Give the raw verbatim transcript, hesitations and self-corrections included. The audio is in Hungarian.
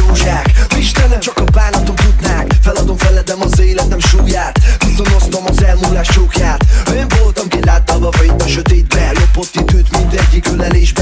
rózsák. Istenem, csak a bánatom tudnák. Feladom, feledem az életem súlyát. Viszonoztam az elmúlás csókját. Én voltam, ki látta a fényt a sötétbe. Lopott időt mindegyik ölelésbe.